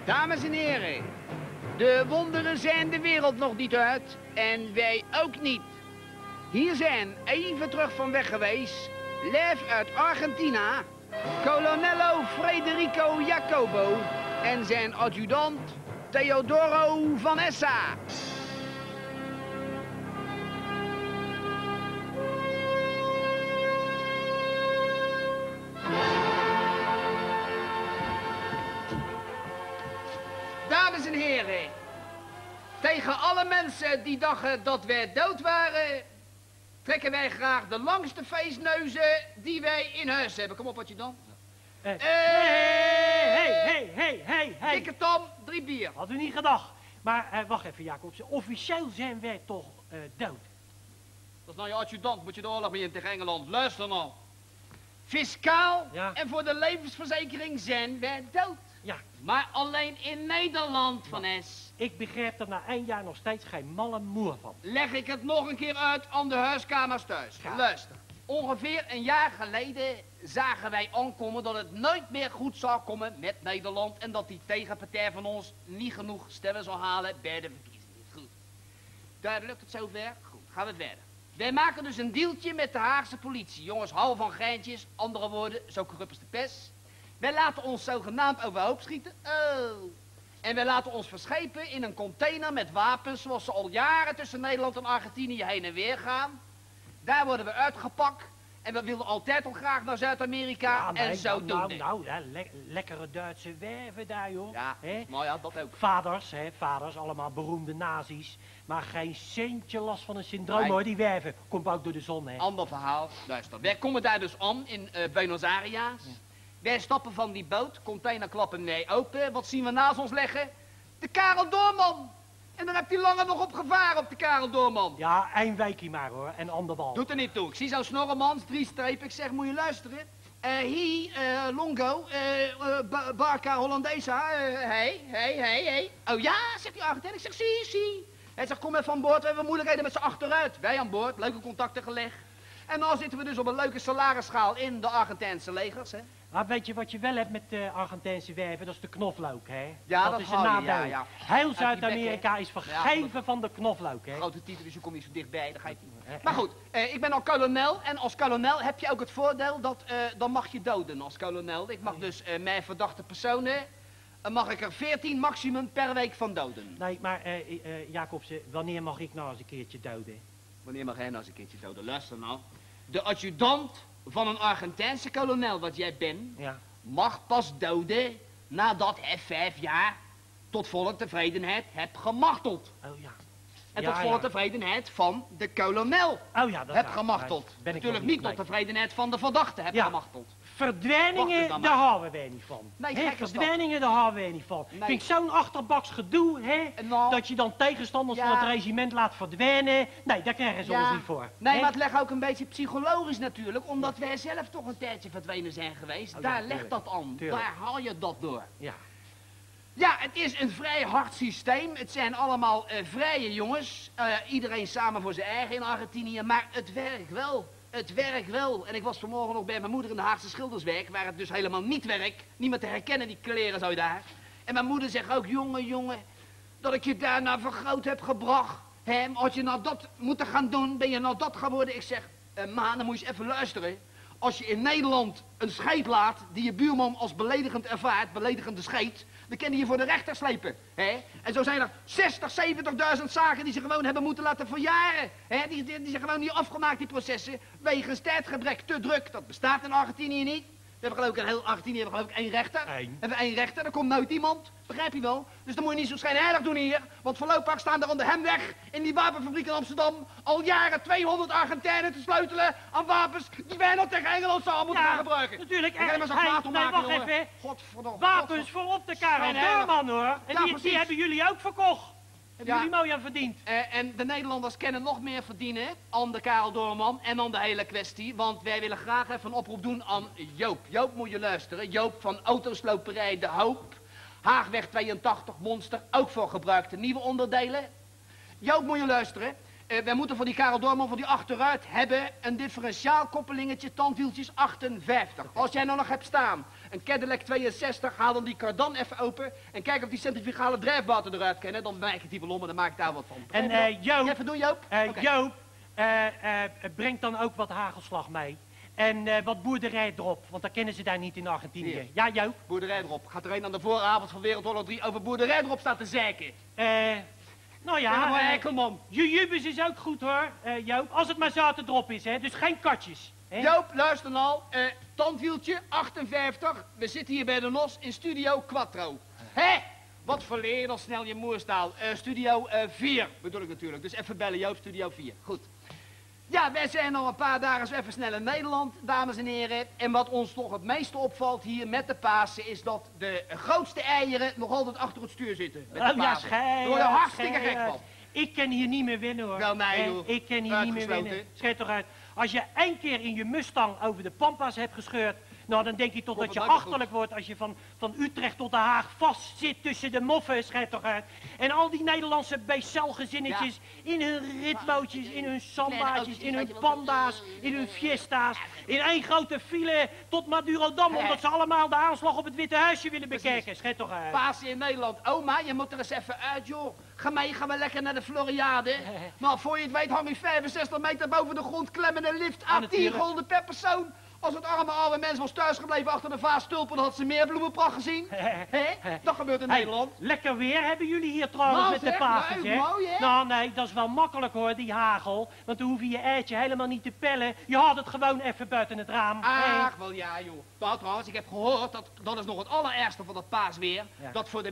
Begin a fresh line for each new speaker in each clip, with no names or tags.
Dames en heren, de wonderen zijn de wereld nog niet uit en wij ook niet. Hier zijn even terug van weg geweest, live uit Argentina, Colonello Frederico Jacobo en zijn adjudant Teodoro Vanessa. Dames en heren, tegen alle mensen die dachten dat wij dood waren, trekken wij graag de langste feestneuzen die wij in huis hebben. Kom op, wat je dan?
Hey.
Dikke Tom, 3 bier.
Had u niet gedacht. Maar wacht even, Jacobsen. Officieel zijn wij toch dood?
Dat is nou je adjudant, moet je de oorlog mee in tegen Engeland. Luister nou. Fiscaal en voor de levensverzekering zijn wij dood.
Ja.
Maar alleen in Nederland, Van Es.
Ik begrijp er na 1 jaar nog steeds geen malle moer van.
Leg ik het nog een keer uit aan de huiskamers thuis.
Ja.
Luister. Ongeveer 1 jaar geleden zagen wij aankomen dat het nooit meer goed zou komen met Nederland en dat die tegenpartij van ons niet genoeg stemmen zou halen bij de verkiezingen. Goed. Duidelijk tot zover? Goed, gaan we verder. Wij maken dus een deeltje met de Haagse politie. Jongens, hou van geintjes, andere woorden, zo corrupt als de pers. Wij laten ons zogenaamd overhoop schieten. Oh. En wij laten ons verschepen in een container met wapens zoals ze al jaren tussen Nederland en Argentinië heen en weer gaan. Daar worden we uitgepakt en we willen altijd al graag naar Zuid-Amerika en zo doen.
Nou, lekkere Duitse werven daar, joh.
Ja,
he?
nou ja, dat ook.
Vaders, allemaal beroemde nazi's. Maar geen centje last van een syndroom,
Nee.
hoor, die werven. Komt ook door de zon, hè.
Ander verhaal. Luister, wij komen daar dus aan in Buenos Aires. Ja. Wij stappen van die boot, container klappen nee open. Wat zien we naast ons leggen? De Karel Doorman. En dan heb je langer nog op gevaren op de Karel Doorman.
Ja, 1 weekje maar, hoor. En anderbal.
Doet er niet toe. Ik zie zo'n snorremans, 3 strepen. Ik zeg, moet je luisteren. Longo, Barca Hollandesa, hey. Oh ja, zegt die Argentijn. Ik zeg, zie. Hij zegt, kom even aan boord, we hebben moeilijkheden met z'n achteruit. Wij aan boord, leuke contacten gelegd. En dan zitten we dus op een leuke salarisschaal in de Argentijnse legers, hè.
Maar weet je wat je wel hebt met de Argentijnse werven? Dat is de knoflook, hè?
Ja, dat
is
hou
een
je,
nadeel.
ja.
Heel Zuid-Amerika is vergeven
Ja,
van de knoflook, hè?
Grote titel, dus je komt niet zo dichtbij, dat ga je niet. Maar goed, ik ben al kolonel en als kolonel heb je ook het voordeel dat dan mag je doden als kolonel. Ik mag dus mijn verdachte personen, mag ik er 14 maximum per week van doden.
Nee, maar Jacobsen, wanneer mag ik nou eens een keertje doden?
Wanneer mag hij nou eens een keertje doden? Luister nou. De adjudant van een Argentijnse kolonel, wat jij bent, mag pas doden nadat hij 5 jaar tot volle tevredenheid hebt gemarteld.
Oh ja.
En tot volle tevredenheid van de kolonel hebt gemarteld. Natuurlijk niet tot tevredenheid van de verdachte hebt gemarteld.
Verdwijningen, daar houden wij niet van.
Nee,
verdwijningen, daar houden wij niet van.
Nee.
Vind ik zo'n achterbaks gedoe, hè?
Nou,
dat je dan tegenstanders van het regiment laat verdwijnen. Nee, daar krijgen ze ons niet voor.
Nee,
hè?
maar het legt ook een beetje psychologisch natuurlijk, omdat wij zelf toch een tijdje verdwenen zijn geweest. Daar legt dat aan. Daar haal je dat door.
Ja.
Ja, het is een vrij hard systeem. Het zijn allemaal vrije jongens. Iedereen samen voor zijn eigen in Argentinië. Maar het werkt wel. Het werkt wel. En ik was vanmorgen nog bij mijn moeder in de Haagse Schilderswijk, waar het dus helemaal niet werkt. Niet meer te herkennen, die kleren zo daar. En mijn moeder zegt ook, jongen, dat ik je daar naar vergroot heb gebracht. Hè, had je nou dat moeten gaan doen, ben je nou dat geworden? Ik zeg, ma, dan moet je eens even luisteren. Als je in Nederland een scheet laat die je buurman als beledigend ervaart, beledigende scheet, dan kan die je voor de rechter slepen. Hè? En zo zijn er 60.000, 70.000 zaken die ze gewoon hebben moeten laten verjaren. Hè? Die zijn gewoon niet afgemaakt, die processen, wegens tijdgebrek, te druk. Dat bestaat in Argentinië niet. We hebben geloof ik in heel Argentinië hebben geloof ik 1 rechter. Hebben we 1 rechter, er komt nooit iemand. Begrijp je wel? Dus dan moet je niet zo schijnheilig doen hier. Want voorlopig staan er aan de hemweg in die wapenfabriek in Amsterdam al jaren 200 Argentijnen te sleutelen aan wapens die wij nog tegen Engeland zouden moeten gaan gebruiken.
Natuurlijk.
Ik ga maar zo kwaad om maken,
wacht
jongen.
even.
Godverdomme.
Wapens voor op de Karel Doorman, hoor. En die hebben jullie ook verkocht. Hebben jullie mooi aan verdiend.
En de Nederlanders kennen nog meer verdienen aan de Karel Doorman en aan de hele kwestie. Want wij willen graag even een oproep doen aan Joop. Joop, moet je luisteren. Joop van Autosloperij De Hoop. Haagweg 82, Monster, ook voor gebruikte nieuwe onderdelen. Joop, moet je luisteren. wij moeten voor die Karel Doorman, voor die achteruit, hebben een differentiaalkoppelingetje, tandwieltjes 58. Als jij nou nog hebt staan, een Cadillac 62, haal dan die kardan even open en kijk of die centrifugale drijfbaten eruit kennen. Dan maak ik die wel om en dan maak ik daar wat van.
En Joop,
even doen, Joop?
Joop, brengt dan ook wat hagelslag mee. En wat boerderij erop, want dat kennen ze daar niet in Argentinië.
Hier.
Ja, Joop?
Boerderij erop. Gaat er een aan de vooravond van Wereldoorlog 3 over boerderij erop staan te zeiken?
Nou ja,
kom op.
Jujubes is ook goed hoor, Joop. Als het maar zaterdrop is, hè. Dus geen katjes. Hè?
Joop, luister nou. Tandwieltje 58. We zitten hier bij de NOS in Studio Quattro. Hé? Wat verleer je dan snel je moerstaal? Studio 4 bedoel ik natuurlijk. Dus even bellen, Joop, Studio 4. Goed. Ja, wij zijn al een paar dagen zo even snel in Nederland, dames en heren. En wat ons toch het meeste opvalt hier met de Pasen is dat de grootste eieren nog altijd achter het stuur zitten. Met de
Oh ja,
Pasen. Daar word je hartstikke gek van.
Ik kan hier niet meer winnen hoor.
Wel, nee, joh.
Ik kan hier niet meer winnen. Schijt toch uit. Als je 1 keer in je Mustang over de Pampas hebt gescheurd, nou dan denk je toch dat je achterlijk wordt als je van Utrecht tot Den Haag vast zit tussen de moffen, schijt toch uit. En al die Nederlandse BCL-gezinnetjes in hun ritbootjes, in hun sambaatjes, in hun panda's, in hun fiesta's, in 1 grote file tot Madurodam, omdat ze allemaal de aanslag op het Witte Huisje willen bekijken, schijt toch uit.
Pasen in Nederland. Oma, je moet er eens even uit, joh. Ga mee, gaan we lekker naar de Floriade. Maar voor je het weet hang ik 65 meter boven de grond, klemmende lift aan 10 gulden per persoon. Als het arme oude mens was thuisgebleven achter de vaas tulpen, dan had ze meer bloemenpracht gezien. Hè? Dat gebeurt in Nederland.
Lekker weer hebben jullie hier trouwens
Nou,
met de
zeg,
Pasen,
leuk, mooi, hè?
Nou, nee, dat is wel makkelijk hoor, die hagel. Want dan hoef je je eitje helemaal niet te pellen. Je had het gewoon even buiten het raam.
Ach, wel ja, joh. Nou, trouwens, ik heb gehoord, dat is nog het allerergste van dat paasweer.
Ja.
Dat voor de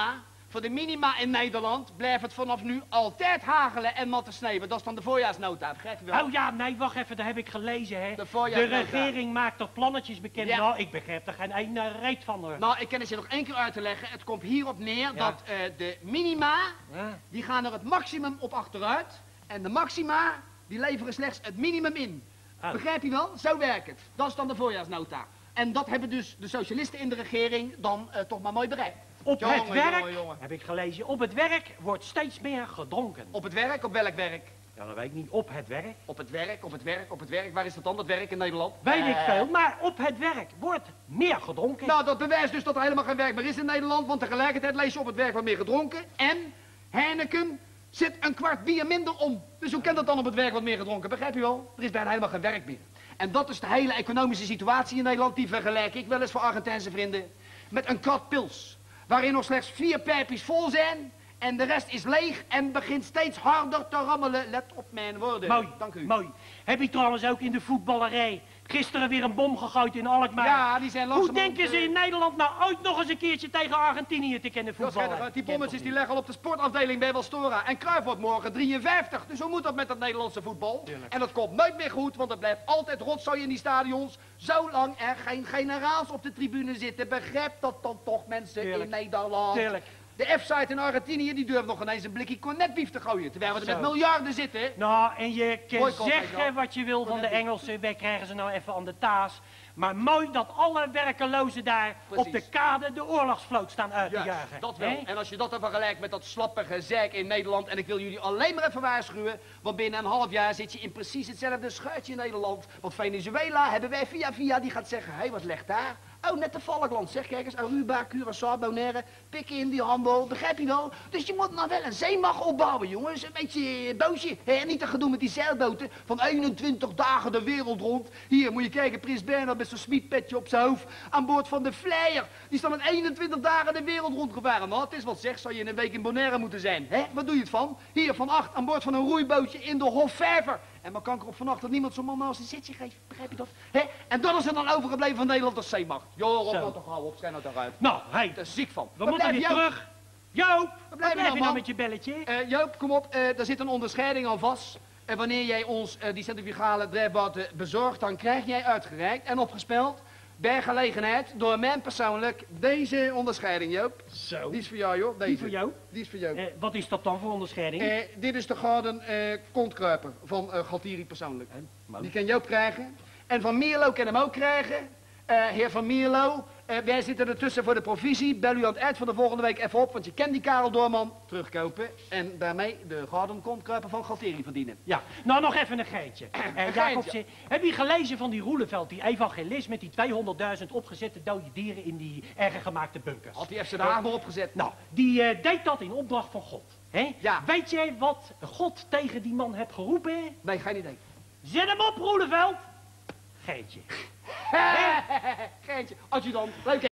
minima in Nederland blijft het vanaf nu altijd hagelen en natte sneeuwen. Dat is dan de voorjaarsnota, begrijp je wel?
Oh ja, nee, wacht even, dat heb ik gelezen, hè.
De
regering maakt er plannetjes bekend.
Ja.
Nou, ik begrijp er geen ene reet van, hoor.
Nou, ik kan het je nog 1 keer uit te leggen. Het komt hierop neer dat de minima, die gaan er het maximum op achteruit. En de maxima, die leveren slechts het minimum in.
Oh.
Begrijp je wel? Zo werkt het. Dat is dan de voorjaarsnota. En dat hebben dus de socialisten in de regering dan toch maar mooi bereikt.
Op het werk,
jongen.
heb ik gelezen, op het werk wordt steeds meer gedronken.
Op het werk? Op welk werk?
Ja, dat weet ik niet. Op het werk?
Op het werk, op het werk, op het werk. Waar is dat dan, dat werk in Nederland?
Weet ik veel, maar op het werk wordt meer gedronken.
Nou, dat bewijst dus dat er helemaal geen werk meer is in Nederland, want tegelijkertijd lees je op het werk wat meer gedronken. En Heineken zit 1 kwart bier minder om. Dus hoe kan dat dan op het werk wat meer gedronken? Begrijp je wel? Er is bijna helemaal geen werk meer. En dat is de hele economische situatie in Nederland, die vergelijk ik wel eens voor Argentijnse vrienden met een krat pils, waarin nog slechts 4 pijpjes vol zijn en de rest is leeg en begint steeds harder te rammelen. Let op mijn woorden.
Mooi,
dank u.
Mooi. Heb je trouwens ook in de voetballerij gisteren weer een bom gegooid in Alkmaar?
Ja, die zijn langzaam.
Hoe denken ze in Nederland nou ooit nog eens een keertje tegen Argentinië te kennen voetballen?
Die bommetjes die leggen al op de sportafdeling bij Welstora. En Cruijff wordt morgen 53. Dus hoe moet dat met het Nederlandse voetbal?
Tuurlijk.
En dat komt nooit meer goed, want er blijft altijd rotzooi in die stadions. Zolang er geen generaals op de tribune zitten. Begrijp dat dan toch, mensen in Nederland?
Tuurlijk.
De F-site in Argentinië, die durft nog ineens een blikje cornetbief te gooien. Terwijl we er met miljarden zitten.
Nou, en je kan
Boycott, weet je
zeggen
wel.
wat je wil van de Engelsen. Wij krijgen ze nou even aan de taas. Maar mooi dat alle werkelozen daar
Precies.
op de kade de oorlogsvloot staan uit te
Juist,
juichen.
dat wel.
Hè?
En als je dat dan vergelijkt met dat slappe gezeik in Nederland, en ik wil jullie alleen maar even waarschuwen, want binnen een half jaar zit je in precies hetzelfde schuitje in Nederland. Want Venezuela hebben wij via, die gaat zeggen, hé, wat ligt daar? Oh, net de Falkland, zeg, kijk eens, Aruba, Curaçao, Bonaire, pikken in die handel, begrijp je wel? Dus je moet nou wel een zeemacht opbouwen, jongens, een beetje boosje. Hè? Niet te gedoe met die zeilboten van 21 dagen de wereld rond. Hier, moet je kijken, Prins Bernhard met zo'n smietpetje op zijn hoofd, aan boord van de Flyer. Die staan met 21 dagen de wereld rondgevaren. Nou, het is wat zeg, zou je in een week in Bonaire moeten zijn. Hè? Wat doe je het van? Hier, van 8 aan boord van een roeibootje in de Hofvijver. En maar kanker op vannacht dat niemand zo'n man naast een zitje geeft. Begrijp je dat? Hè? En dat is er dan overgebleven van Nederland als zeemacht. Joh,
Zo.
wat toch gauw op, schijn nou toch uit.
Nou, hé,
Ik ben er ziek van.
we moeten weer terug. Joop, wat blijf je nou
man?
met je belletje?
Joop, kom op. Daar zit een onderscheiding al vast. En wanneer jij ons die centrifugale drijfbouten bezorgt, dan krijg jij uitgereikt en opgespeld, bij gelegenheid, door mij persoonlijk, deze onderscheiding, Joop.
Zo.
Die is voor jou, joh. Deze.
Die voor jou?
Die is voor jou.
Wat is dat dan voor onderscheiding?
Dit is de gouden kontkruiper van Galtieri persoonlijk.
Mooi.
Die kan Joop krijgen. En Van Mierlo kan hem ook krijgen. Heer Van Mierlo, Wij zitten ertussen voor de provisie. Bel u aan het eind van de volgende week even op, want je kent die Karel Doorman. Terugkopen en daarmee de gouden kontkruiper van Galteri verdienen.
Ja, nou nog even een geitje. Jacobsen, heb je gelezen van die Roeleveld, die evangelist met die 200.000 opgezette dode dieren in die erger gemaakte bunkers?
Had die heeft ze de hamer opgezet.
Nou, die deed dat in opdracht van God. Hè?
Ja.
Weet jij wat God tegen die man heeft geroepen?
Nee, geen idee.
Zet hem op, Roeleveld! Geitje.
Geintje, adjudant, leuk hè?